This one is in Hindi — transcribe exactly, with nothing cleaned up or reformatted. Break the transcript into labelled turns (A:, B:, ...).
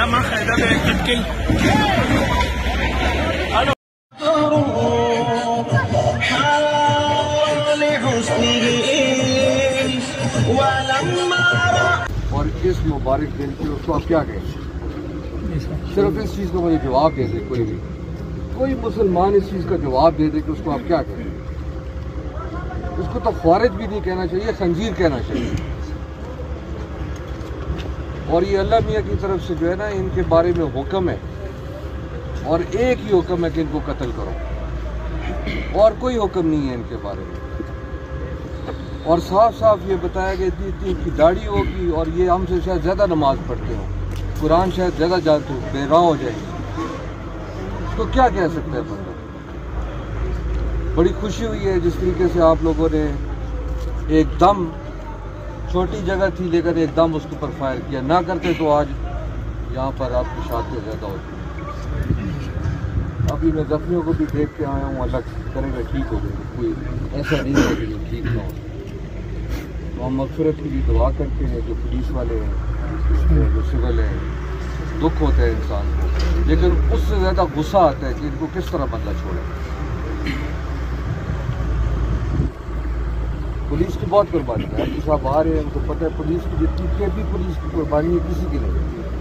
A: Sama Haidar Kitkin.
B: और इस मुबारक दिन पे उसको आप क्या कहें? सिर्फ इस चीज़ का मुझे जवाब दे दे, कोई भी कोई मुसलमान इस चीज़ का जवाब दे दे कि उसको आप क्या कहें। उसको तो ख्वारिज भी नहीं कहना चाहिए, खंजीर कहना चाहिए। और ये अल्लाह मियाँ की तरफ से जो है ना, इनके बारे में हुक्म है, और एक ही हुक्म है कि इनको कत्ल करो, और कोई हुक्म नहीं है इनके बारे में। और साफ साफ ये बताया गया कि इनकी दाढ़ी होगी और ये हमसे शायद ज़्यादा नमाज पढ़ते हो, कुरान शायद ज़्यादा जानते हो, बेराह हो जाएगी। तो क्या कह सकते हैं बंदा। बड़ी खुशी हुई है जिस तरीके से आप लोगों ने एकदम, छोटी जगह थी लेकिन एकदम उसके ऊपर फायर किया। ना करते तो आज यहाँ पर आपकी शादी ज़्यादा होती। अभी मैं जख्मियों को भी देख के आया हूँ, अल्लाह करेगा ठीक हो जाएगी, कोई ऐसा नहीं है कि ठीक ना हो। तो हम मग़फ़िरत की भी दुआ करते हैं। जो पुलिस वाले हैं, जो सिविल हैं, दुख होता है इंसान को, लेकिन उससे ज़्यादा गुस्सा आता है कि इनको किस तरह बंदा छोड़े। पुलिस की बहुत कुर्बानी है। साहब आ रहे हैं, उनको पता है पुलिस की जितनी भी पुलिस की कुर्बानी है किसी की नहीं।